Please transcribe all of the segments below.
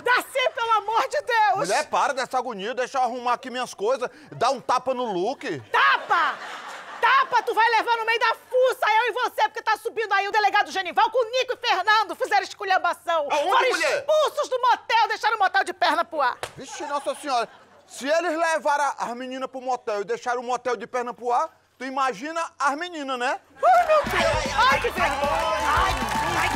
Darcy, pelo amor de Deus! Mulher, para dessa agonia, deixa eu arrumar aqui minhas coisas, dá um tapa no look. Tapa! Tapa, tu vai levar no meio da fuça, eu e você, porque tá subindo aí o delegado Genival com o Nico e Fernando, fizeram esculhambação. Aonde, foram mulher? expulsos do motel, deixaram o motel de perna pro ar. Vixe, Nossa Senhora, se eles levaram as meninas pro motel e deixaram o motel de perna pro ar, tu imagina as meninas, né? Ai, meu Deus! Ai, que vergonha!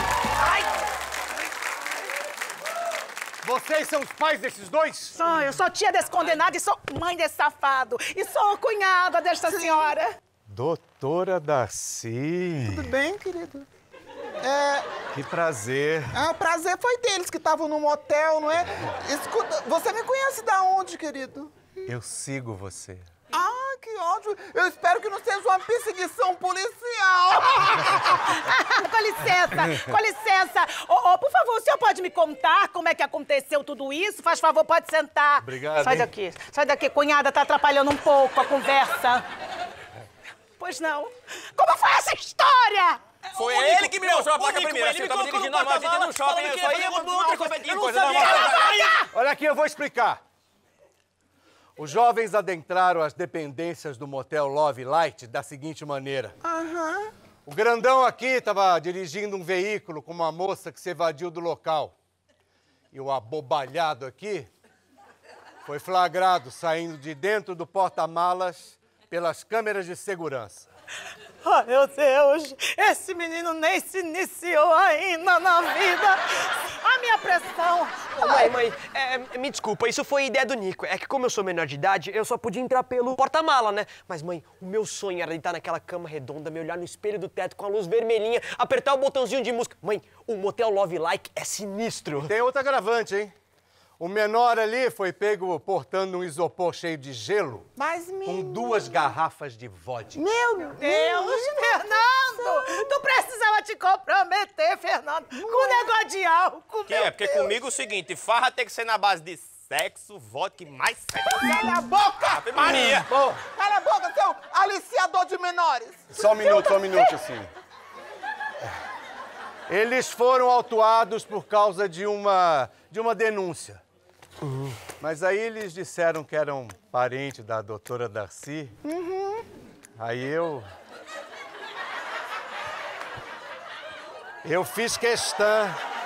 Vocês são os pais desses dois? Eu sou tia desse condenado e sou mãe desse safado. E sou cunhada desta senhora. Doutora Darcy. Tudo bem, querido? Que prazer. O prazer foi deles que estavam no motel, não é? Escuta, você me conhece da onde, querido? Eu sigo você. Ah, que ódio! Eu espero que não seja uma perseguição policial! Com licença. Por favor, o senhor pode me contar como é que aconteceu tudo isso? Faz favor, pode sentar. Obrigado, Sai daqui, cunhada, tá atrapalhando um pouco a conversa. Pois não. Como foi essa história? Foi ele que me mostrou a placa primeiro. Assim, eu tava dirigindo normal, a gente no shopping, eu só ia outra coisa normal. Olha aqui, eu vou explicar. Os jovens adentraram as dependências do motel Love Light da seguinte maneira. O grandão aqui estava dirigindo um veículo com uma moça que se evadiu do local. E o abobalhado aqui foi flagrado saindo de dentro do porta-malas pelas câmeras de segurança. Ai, meu Deus, esse menino nem se iniciou ainda na vida. A minha pressão. Mãe, me desculpa, isso foi ideia do Nico. É que como eu sou menor de idade, eu só podia entrar pelo porta-mala, né? Mas, mãe, o meu sonho era deitar naquela cama redonda, me olhar no espelho do teto com a luz vermelhinha, apertar o botãozinho de música. Mãe, o motel Love Like é sinistro. Tem outra agravante, hein? O menor ali foi pego portando um isopor cheio de gelo com 2 garrafas de vodka. Meu Deus, Fernando! Tu precisava te comprometer, Fernando, com um negócio de álcool. Que é? Porque comigo é o seguinte, farra tem que ser na base de sexo, vodka e mais sexo. Cala a boca! Ave Maria! Cala a boca, seu aliciador de menores! Só um minuto, assim. Eles foram autuados por causa de uma denúncia. Mas aí eles disseram que eram parente da doutora Darcy. Aí eu fiz questão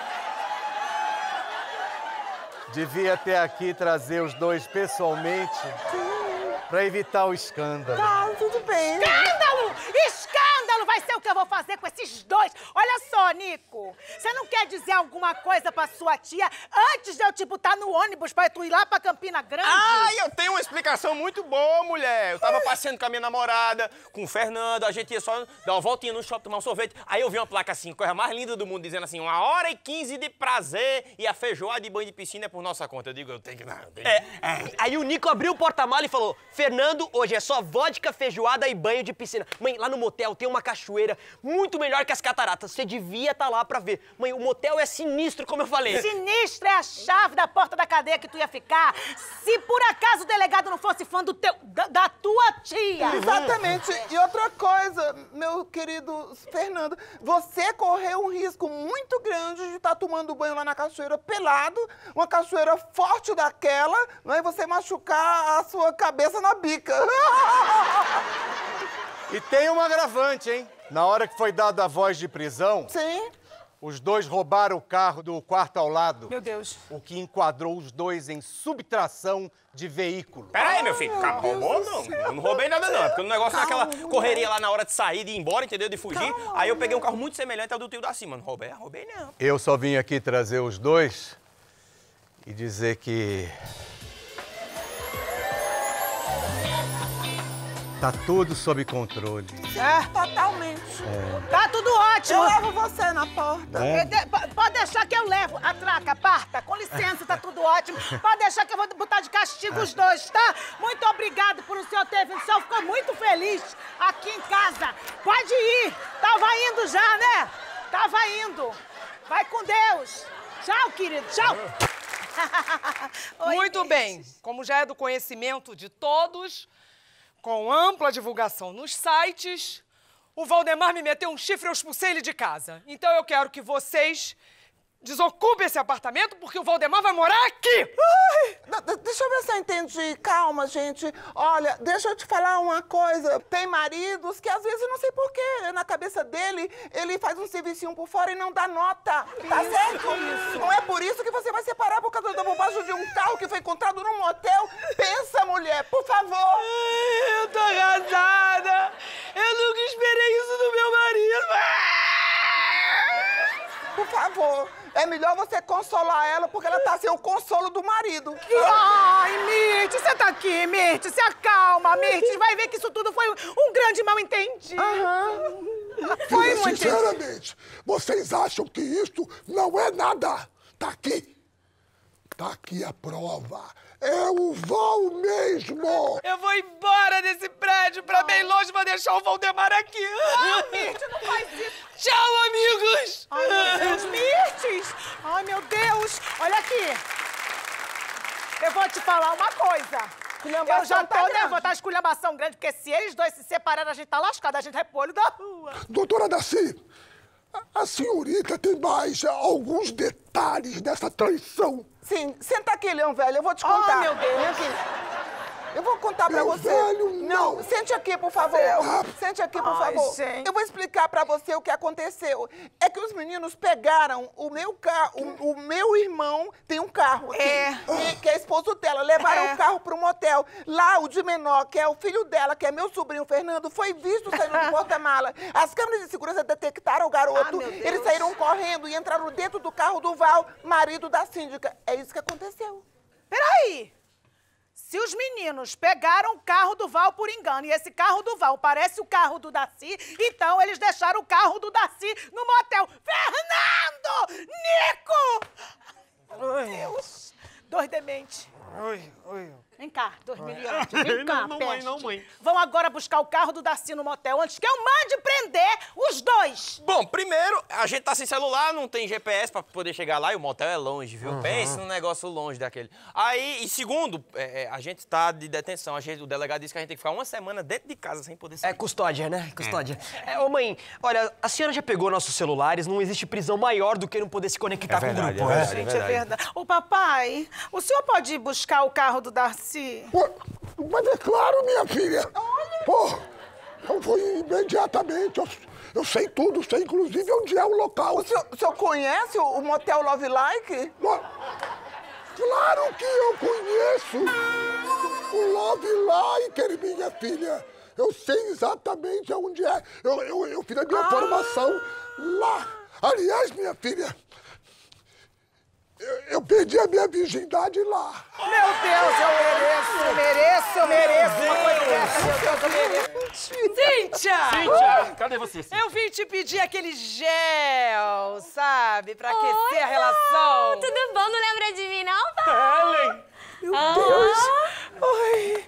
de vir até aqui trazer os dois pessoalmente para evitar o escândalo. Tá, tudo bem. Escândalo! Escândalo vai ser o que eu vou fazer com esses dois. Olha só, Nico, você não quer dizer alguma coisa pra sua tia antes de eu te botar no ônibus pra tu ir lá pra Campina Grande? Eu tenho uma explicação muito boa, mulher. Eu tava passeando com a minha namorada, com o Fernando, a gente ia só dar uma voltinha no shopping, tomar um sorvete. Aí eu vi uma placa assim, coisa mais linda do mundo, dizendo assim, 1h15 de prazer e a feijoada de banho de piscina é por nossa conta. Eu digo, eu tenho que... Não, eu tenho que... Aí o Nico abriu o porta-mala e falou, Fernando, hoje é só vodka, feijoada e banho de piscina. Mãe, lá no motel tem uma cachoeira muito melhor que as cataratas. Você devia estar lá pra ver. Mãe, o motel é sinistro, como eu falei. Sinistro é a chave da porta da cadeia que tu ia ficar se por acaso o delegado não fosse fã da tua tia. Exatamente. E outra coisa, meu querido Fernando, você correu um risco muito grande de estar tomando banho lá na cachoeira pelado, uma cachoeira forte daquela, né, e você machucar a sua cabeça na bica. E tem um agravante, hein? Na hora que foi dada a voz de prisão... Sim. Os dois roubaram o carro do quarto ao lado. Meu Deus. O que enquadrou os dois em subtração de veículo. Pera aí, meu filho. Roubou não. Eu não roubei nada não. É porque o negócio naquela correria lá na hora de sair, de ir embora, entendeu? De fugir. Aí eu peguei um carro muito semelhante ao do tio da cima. Não roubei não. Eu só vim aqui trazer os dois e dizer que... tá tudo sob controle. Totalmente. Tá tudo ótimo. Eu levo você na porta. Pode deixar que eu levo. Atraca, parta. Com licença, tá tudo ótimo. Pode deixar que eu vou botar de castigo os dois, tá? Muito obrigado por o senhor ter vindo. O senhor ficou muito feliz aqui em casa. Pode ir. Tava indo já, né? Tava indo. Vai com Deus. Tchau, querido. Tchau. Oi, Muito bem. Como já é do conhecimento de todos, com ampla divulgação nos sites, o Valdemar me meteu um chifre e eu expulsei ele de casa. Então eu quero que vocês desocupe esse apartamento porque o Valdemar vai morar aqui! Deixa eu ver se eu entendi. Calma, gente. Olha, deixa eu te falar uma coisa. Tem maridos que, às vezes, eu não sei porquê, na cabeça dele, ele faz um servicinho por fora e não dá nota. Tá certo? Isso. Não é por isso que você vai separar por causa da bobagem de um carro que foi encontrado num motel. Pensa, mulher, por favor. Eu tô arrasada! Eu nunca esperei isso do meu marido! Por favor, é melhor você consolar ela porque ela tá sem o consolo do marido. Ai, Mirth, senta aqui, Mirth, se acalma, Mirth. Vai ver que isso tudo foi um grande mal-entendido. Foi muito... Sinceramente, vocês acham que isso não é nada? Tá aqui. Tá aqui a prova. É o Val mesmo! Eu vou embora desse prédio pra bem longe, vou deixar o Valdemar aqui. Mirth, não faz isso. Tchau, amigos! Ai, meu Deus, Mirth! Ai, meu Deus! Olha aqui. Eu vou te falar uma coisa. Eu já tô nervosa, tá esculhambação grande, porque se eles dois se separarem, a gente tá lascado, a gente é polho da rua. Doutora Darcy, a senhorita tem mais alguns detalhes dessa traição. Sim, senta aqui, Leão Velho, eu vou te contar. Ai, meu Deus. Vem aqui. Eu vou contar pra Leão você. Velho, não. Sente aqui, por favor. Sente aqui, por Ai, favor. gente. Eu vou explicar pra você o que aconteceu. É que os meninos pegaram o meu carro. O meu irmão tem um carro aqui, que é esposo dela. Levaram o carro pro motel. Lá, o de menor, que é o filho dela, que é meu sobrinho Fernando, foi visto saindo do porta-mala. As câmeras de segurança detectaram o garoto. Eles saíram correndo e entraram dentro do carro do Val, marido da síndica. É isso que aconteceu. Peraí. Se os meninos pegaram o carro do Val por engano e esse carro do Val parece o carro do Darcy, então eles deixaram o carro do Darcy no motel. Fernando! Nico! Meu Deus! Dois dementes. Vem cá, 2 milhões. Vem cá, não, mãe. Vão agora buscar o carro do Darcy no motel antes que eu mande prender os dois. Bom, primeiro, a gente tá sem celular, não tem GPS pra poder chegar lá e o motel é longe, viu? Pense num negócio longe daquele. Aí, e segundo, a gente tá de detenção. O delegado disse que a gente tem que ficar 1 semana dentro de casa sem poder sair. É custódia, né? Custódia. Ô, mãe, olha, a senhora já pegou nossos celulares, não existe prisão maior do que não poder se conectar com o grupo. Gente, é verdade. Ô, papai, o senhor pode ir buscar o carro do Darcy? Pô, mas é claro, minha filha. Pô, eu vou imediatamente. Eu sei tudo, sei inclusive onde é o local. O senhor conhece o motel Love Like? Claro que eu conheço o Love Like, minha filha. Eu sei exatamente onde é. Eu fiz a minha formação lá. Aliás, minha filha, eu perdi a minha virgindade lá. Meu Deus, eu mereço uma coisa dessa, meu Deus, eu mereço. Cíntia! Cadê você? Eu vim te pedir aquele gel, sabe? Pra aquecer a relação. Tudo bom? Não lembra de mim, não, pai? Ellen! Meu Deus. Oi.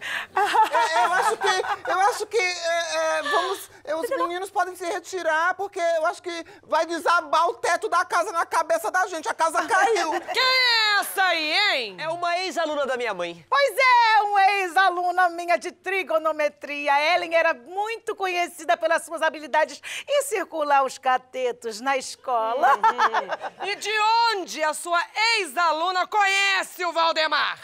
Eu acho que os meninos podem se retirar, porque eu acho que vai desabar o teto da casa na cabeça da gente. A casa caiu. Quem é essa aí, hein? É uma ex-aluna da minha mãe. Pois é, uma ex-aluna minha de trigonometria. Ellen era muito conhecida pelas suas habilidades em circular os catetos na escola. E de onde a sua ex-aluna conhece o Valdemar?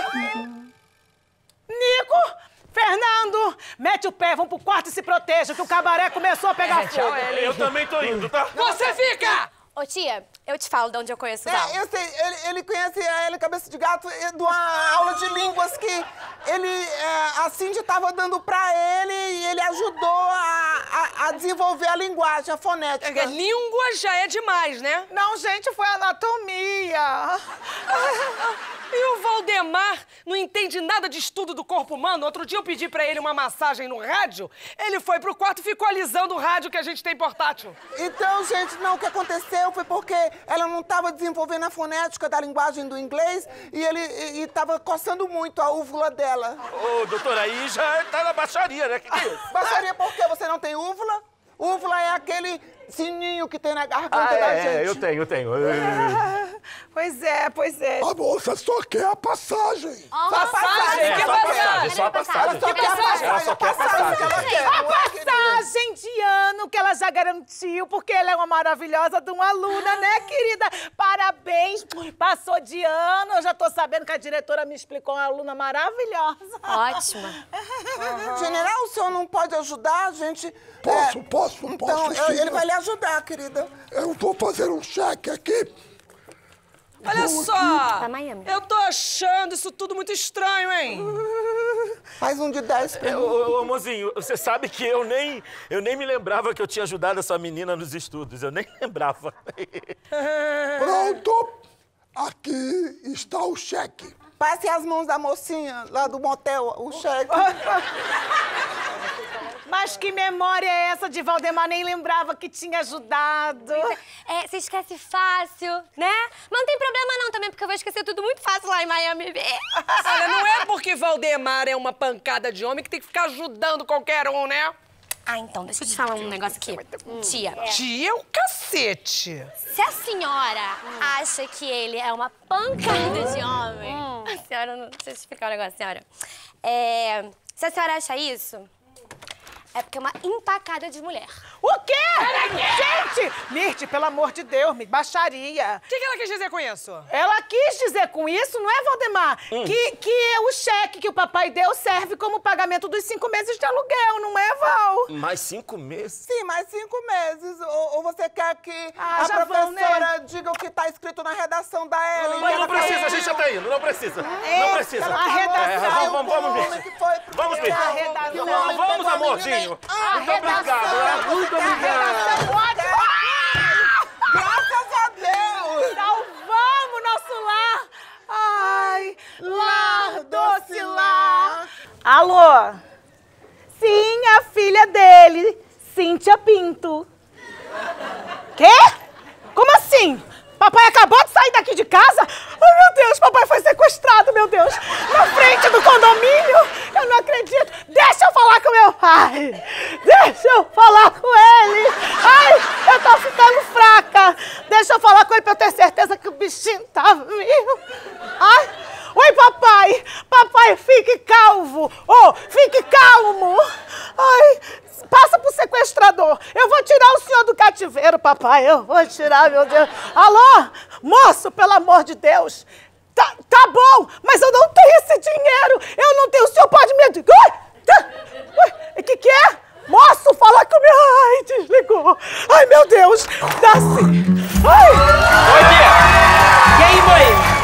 Nico, Fernando, mete o pé, vão pro quarto e se protejam, que o cabaré começou a pegar fogo. Eu também tô indo, tá? Você fica! Ô, tia, eu te falo de onde eu conheço o Val. Eu sei, ele conhece a Ellen Cabeça de Gato de uma aula de línguas que a Cindy tava dando pra ele e ele ajudou a desenvolver a linguagem, a fonética. Língua já é demais, né? Não, gente, foi anatomia. E o Valdemar não entende nada de estudo do corpo humano. Outro dia eu pedi pra ele uma massagem no rádio, ele foi pro quarto e ficou alisando o rádio que a gente tem portátil. Então, gente, não, o que aconteceu foi porque ela não estava desenvolvendo a fonética da linguagem do inglês e ele estava coçando muito a úvula dela. Ô, doutora, aí já tá na baixaria, né? Que é isso? Baixaria por quê? Você não tem úvula? Úvula é aquele sininho que tem na garganta da gente. Eu tenho. Pois é, pois é. A moça só quer a passagem. Só a passagem. Só a passagem. Ela só quer a passagem. A passagem de ano que ela já garantiu, porque ela é uma maravilhosa de uma aluna, né, querida? Parabéns, passou de ano, eu já tô sabendo que a diretora me explicou, uma aluna maravilhosa. Ótima. General, o senhor não pode ajudar a gente? Posso, Então, sim. ele vai lhe ajudar, querida. Eu vou fazer um cheque aqui. Olha só, Pra Miami. eu tô achando isso tudo muito estranho, hein? Faz um de 10 pra mim. Ô, mozinho, você sabe que eu nem me lembrava que eu tinha ajudado essa menina nos estudos. Eu nem lembrava. Pronto. Aqui está o cheque. Passe as mãos da mocinha lá do motel, o cheque. Mas que memória é essa de Valdemar? Nem lembrava que tinha ajudado. Você esquece fácil, né? Mas não tem problema não também, porque eu vou esquecer tudo muito fácil lá em Miami. Olha, não é porque Valdemar é uma pancada de homem que tem que ficar ajudando qualquer um, né? Ah, então, deixa eu te falar um negócio aqui. Tia, Tia é o cacete. se a senhora acha que ele é uma pancada de homem... A senhora não... Deixa eu explicar um negócio, senhora. Se a senhora acha isso... É porque é uma empacada de mulher. O quê? Gente! Mirte, pelo amor de Deus, me baixaria. O que ela quis dizer com isso? Ela quis dizer com isso, não é, Valdemar? Que o cheque que o papai deu serve como pagamento dos 5 meses de aluguel, não é, Val? Mais 5 meses? Sim, mais 5 meses. Ou você quer que Ah, a já vão, professora né? diga o que tá escrito na redação da Ellen? Mas não precisa, a gente já tá indo, não precisa. Não precisa. A redação. Vamos, Mirti. Vamos, Mirti. A redação. Vamos, amorzinho. A Muito obrigado, muito obrigado. Graças a Deus! Salvamos nosso lar! Ai, lar, doce lar! Alô? Sim, a filha dele, Cíntia Pinto. Quê? Como assim? Papai acabou de sair daqui de casa? Ai, meu Deus, papai foi sequestrado, meu Deus. Na frente do condomínio? Eu não acredito. Deixa eu falar com meu pai. Deixa eu falar com ele. Ai, eu tô ficando fraca. Deixa eu falar com ele pra eu ter certeza que o bichinho tá vivo. Ai, oi, papai. Papai, fique calvo. Fique calmo. Ai, passa pro sequestrador. Eu vou tirar o senhor do cativeiro, papai. Eu vou tirar, meu Deus. Alô? Moço, pelo amor de Deus. Tá bom, mas eu não tenho esse dinheiro. Eu não tenho. O senhor pode me... O que é? Moço, fala comigo. Ai, desligou. Ai, meu Deus. Darcy. Ai. Oi, tia. E aí, mãe?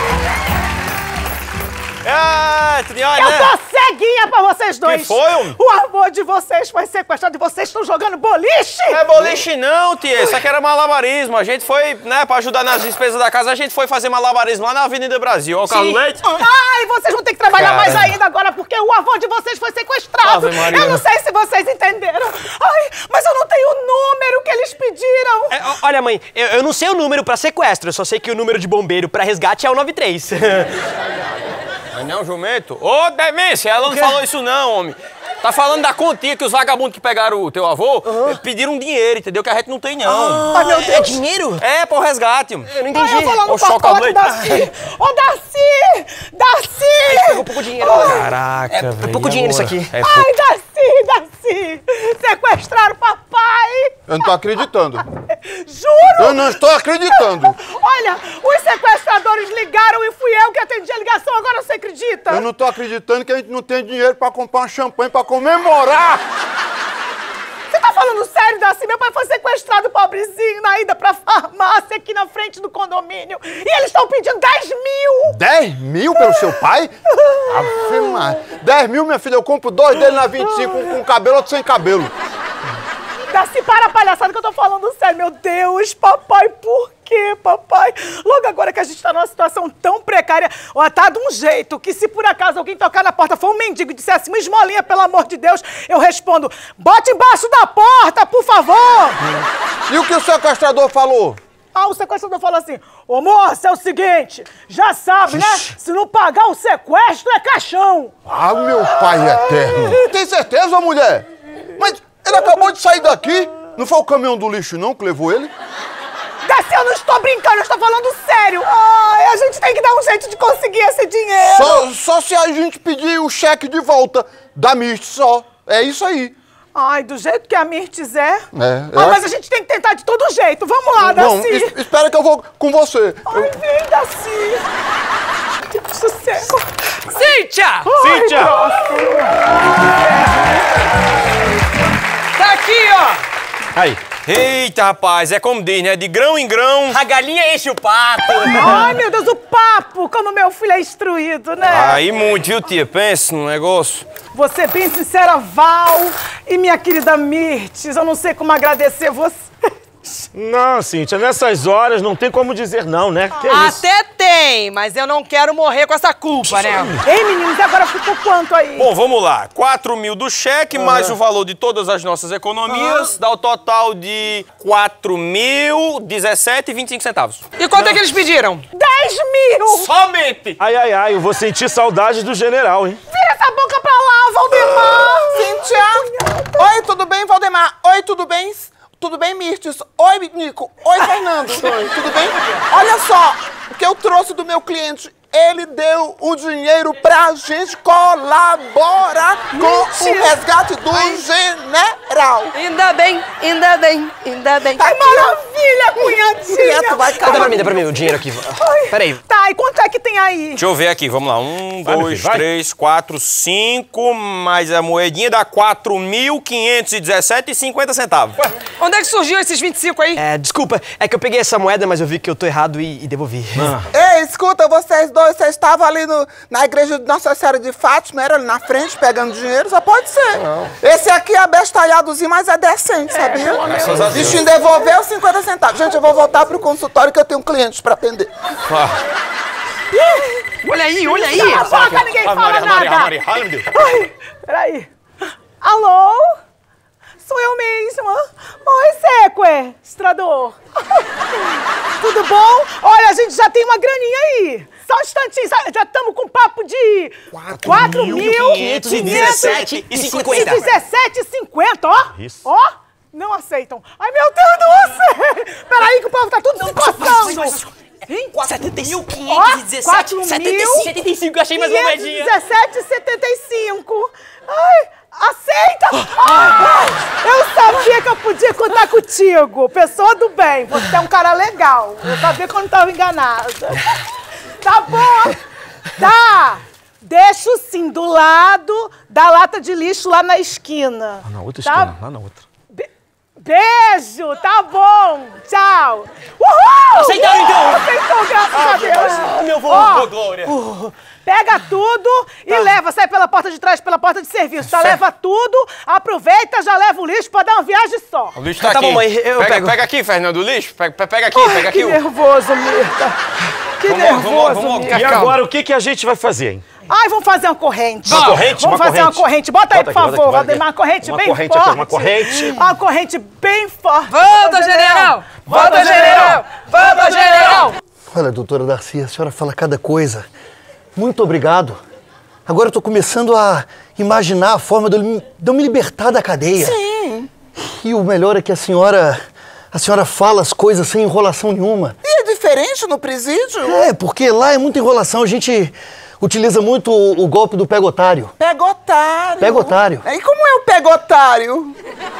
Eu tô ceguinha pra vocês dois. Que foi, homem? O amor de vocês foi sequestrado e vocês estão jogando boliche? Não é boliche não, tia. Isso aqui era malabarismo. A gente foi, né, pra ajudar nas despesas da casa, a gente foi fazer malabarismo lá na Avenida Brasil. Ó, o Carlos Leite. Ai, vocês vão ter que trabalhar mais ainda agora, porque o avô de vocês foi sequestrado. Ave Maria. Eu não sei se vocês entenderam. Ai, mas eu não tenho o número que eles pediram. Olha, mãe, eu não sei o número pra sequestro, eu só sei que o número de bombeiro pra resgate é o 93. Mas não, jumento? Ô, demência, ela não falou isso não, homem. Tá falando da continha que os vagabundos que pegaram o teu avô pediram dinheiro, entendeu? Que a gente não tem, não. Ai, meu Deus. É dinheiro? É, pro resgate, homem. Eu não entendi. Ai, eu vou lá no Ô, quarto falar com o choca-leite. Darcy. Ô, Darcy! Darcy! Pegou pouco dinheiro. Caraca, velho. pouco dinheiro isso aqui. Ai, Darcy! Sequestraram o papai! Eu não tô acreditando. Juro! Eu não estou acreditando. Olha, os sequestradores ligaram e fui eu que atendi a ligação, agora você acredita? Eu não tô acreditando que a gente não tem dinheiro pra comprar um champanhe pra comemorar. Você tá falando sério, Darcy? Meu pai foi sequestrado, pobrezinho, na ida pra farmácia aqui na frente do condomínio. E eles estão pedindo 10 mil! 10 mil pelo seu pai? Ave Maria. 10 mil, minha filha, eu compro 2 dele na 25, um com cabelo, outro sem cabelo. Darcy, para a palhaçada que eu tô falando sério. Meu Deus, papai, por quê, papai? Logo agora que a gente tá numa situação tão precária, ó, tá de um jeito que se por acaso alguém tocar na porta, for um mendigo e disser assim, uma esmolinha, pelo amor de Deus, eu respondo, bote embaixo da porta, por favor! E o que o sequestrador falou? Ah, o sequestrador falou assim, ô moça, é o seguinte, já sabe, né? Se não pagar o sequestro, é caixão. Ah, meu pai eterno. Tem certeza, mulher? Mas ele acabou de sair daqui. Não foi o caminhão do lixo, não, que levou ele? Darcy, eu não estou brincando, eu estou falando sério. Ai, a gente tem que dar um jeito de conseguir esse dinheiro. Só se a gente pedir o cheque de volta da Mirth, só. É isso aí. Ai, do jeito que a Mirth é. É. Mas a gente tem que tentar de todo jeito. Vamos lá, Darcy. Espera que eu vou com você. Ai, vem, Darcy. Sossego. Cíntia! Cíntia! Tá aqui, ó! Aí. Eita, rapaz, é como diz, né? De grão em grão. A galinha enche o papo. Ai, meu Deus, o papo, como meu filho é instruído, né? Aí muito, viu, tia? Pensa no negócio. Você bem sincera, Val, e minha querida Mirth, eu não sei como agradecer você. Não, Cíntia, nessas horas não tem como dizer não, né? Que isso? Até tem, mas eu não quero morrer com essa culpa, né? Ei, meninos, e agora ficou quanto aí? Bom, vamos lá. 4 mil do cheque, mais o valor de todas as nossas economias, dá o total de 4.017,25 centavos. E quanto é que eles pediram? 10 mil! Somente! Ai, eu vou sentir saudade do general, hein? Vira essa boca pra lá, Valdemar! Cíntia! Oi, tudo bem, Valdemar? Oi, tudo bem? Tudo bem, Mirth? Oi, Nico. Oi, Fernando. Tudo bem? Olha só, o que eu trouxe do meu cliente, ele deu o dinheiro pra gente colaborar com o resgate do general. Ainda bem. Ai, maravilha, cunhadinha! Dá pra mim o dinheiro aqui. Peraí. Tá, e quanto é que tem aí? Deixa eu ver aqui, vamos lá. 1, Vai, meu 2, filho, vai. 3, 4, 5, mais a moedinha dá 4.517,50 centavos. Onde é que surgiu esses 25 aí? Desculpa, é que eu peguei essa moeda, mas eu vi que eu tô errado e devolvi. Ei, escuta, vocês dois, vocês estavam ali na igreja de Nossa Senhora de Fátima, era ali na frente, pegando dinheiro, só pode ser. Não. Esse aqui é abestalhadozinho, mas é decente, sabia? Graças a Deus. Bichinho devolveu 50 centavos. Gente, eu vou voltar pro consultório que eu tenho clientes pra atender. Olha aí! Cala a boca, ninguém fala nada! Ai, peraí. Alô? Sou eu mesma. Oi, sequestrador. Tudo bom? Olha, a gente já tem uma graninha aí. Só um instantinho, já estamos com papo de 4.517,50, ó. Isso. Ó, não aceitam. Ai, meu Deus do céu. Peraí que o povo tá tudo se coçando. 75, achei mais uma moedinha. 17,75. Ai, aceita? Ai, eu sabia que eu podia contar contigo. Pessoa do bem, você é um cara legal. Eu sabia que eu não estava enganada. Tá bom. Tá. Deixo sim do lado da lata de lixo lá na esquina. Na outra esquina, lá na outra. Beijo, tá bom. Tchau. Uhul! Aceitaram, então? Aceitou, graças a Deus. Meu vô, Glória. Pega tudo e leva. Sai pela porta de trás, pela porta de serviço. Tá? Leva tudo, aproveita, já leva o lixo pra dar uma viagem só. O lixo tá Tá aqui. bom, mãe, eu pego. Pega aqui, Fernando, o lixo. Pega aqui, pega aqui. Que nervoso, Mirta. Que nervoso, vamos. Mirta. E agora, o que a gente vai fazer, hein? Ai, vamos fazer uma corrente. Uma corrente? Vamos fazer uma corrente. Bota aí, por favor, Valdemar. Uma corrente Uma bem corrente forte. aqui, uma corrente. Uma corrente bem forte. Volta, general! Volta, general! Volta, general! Olha, doutora Darcy, a senhora fala cada coisa. Muito obrigado. Agora eu tô começando a imaginar a forma de eu me libertar da cadeia. Sim. E o melhor é que a senhora fala as coisas sem enrolação nenhuma. E é diferente no presídio? É, porque lá é muita enrolação. A gente utiliza muito o golpe do pegotário. Pegotário. Pegotário. E como é o pegotário?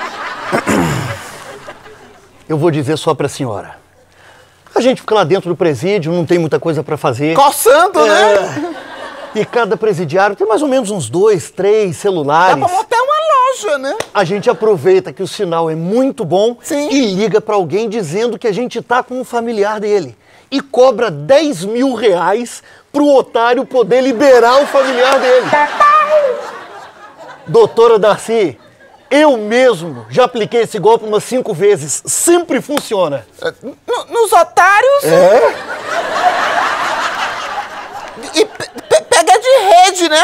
Eu vou dizer só pra senhora. A gente fica lá dentro do presídio, não tem muita coisa pra fazer. Coçando, né? E cada presidiário tem mais ou menos uns 2, 3 celulares. Dá pra montar uma loja, né? A gente aproveita que o sinal é muito bom. Sim. E liga pra alguém dizendo que a gente tá com um familiar dele. E cobra 10 mil reais pro otário poder liberar o familiar dele. Doutora Darcy, eu mesmo já apliquei esse golpe umas 5 vezes. Sempre funciona. Nos otários? É? E pega de rede, né?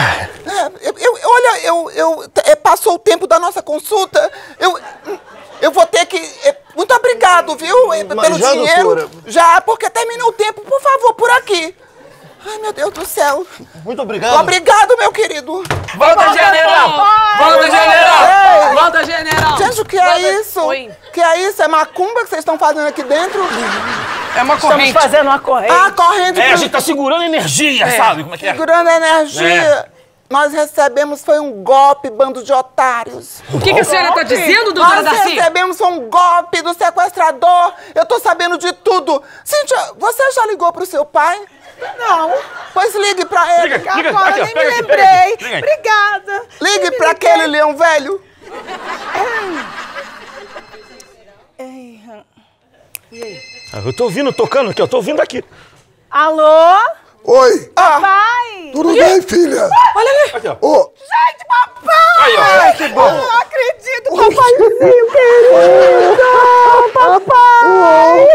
Passou o tempo da nossa consulta. Eu vou ter que... Muito obrigado, viu? Pelo já, dinheiro. doutora? Já, porque terminou o tempo. Por favor, por aqui. Ai, meu Deus do céu. Muito obrigado. Obrigado, meu querido. Volta, general! Volta, general! Ei. Volta, general! Gente, o que é isso? Oi. O que é isso? É macumba que vocês estão fazendo aqui dentro? É uma corrente. Estamos fazendo uma corrente. Ah, corrente. A gente tá segurando energia, sabe? Como é que é? Segurando a energia. Nós recebemos foi um golpe, bando de otários. O que a senhora tá dizendo, doutora Nós Darcy? recebemos um golpe do sequestrador. Eu tô sabendo de tudo. Cíntia, você já ligou pro seu pai? Não. Pois ligue pra ele. Liga, Agora aqui, ó, nem pega me aqui, lembrei. pega aqui, liga aí. Obrigada. Ligue pra aquele leão velho. Eu tô ouvindo, tocando aqui, eu tô ouvindo aqui. Alô? Oi. Pai? Tudo bem, filha? Olha ali. Aqui, ó. Ô, Gente, papai! Aí, ó. Ai, que bom. Eu não acredito, papaizinho querido! Papai!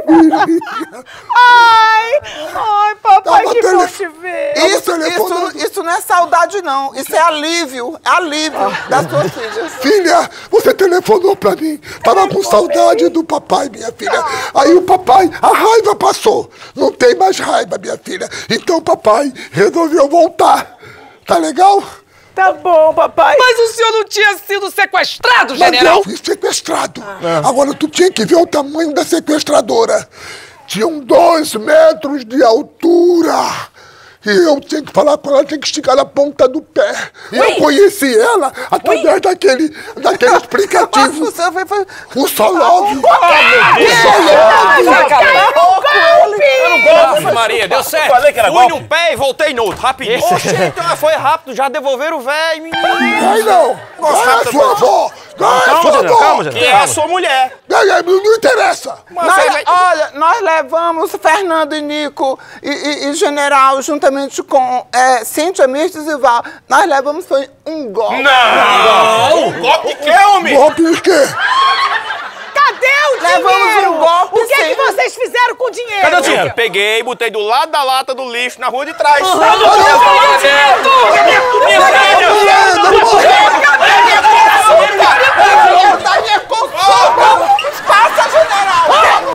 Ai, papai, Tava que bom tele- te ver. Isso não é saudade, não. Isso é alívio. É alívio das suas filhas. filha, você telefonou pra mim. Tava com saudade do papai, minha filha. Aí o papai, a raiva passou. Não tem mais raiva, minha filha. Então o papai resolveu voltar. Tá legal? Tá bom, papai. Mas o senhor não tinha sido sequestrado, Mas general? eu fui sequestrado. Agora tu tinha que ver o tamanho da sequestradora. Tinham 2 metros de altura. E eu tinha que falar com ela, tinha que esticar a ponta do pé. E eu conheci ela através daquele aplicativo. O Solove. Ave Maria, deu certo. falei que era Fui golpe. num pé e voltei no outro, rapidinho. Oxe, então foi rápido, já devolveram o velho, menino. Ai, não. Não é sua avó. Não é Calma, sua general, avó. calma, Que general. é a sua mulher. Não interessa. Olha, nós levamos Fernando e Nico e General, juntamente com Cíntia, Mirtes e Val. Nós levamos foi um golpe. Não! Um golpe de quê, homem? Golpe de quê? Cadê o Levamos dinheiro? um golpe, O que, sim. que vocês fizeram com o dinheiro? Cadê o dinheiro? Peguei, botei do lado da lata do lixo na rua de trás. Passa, General!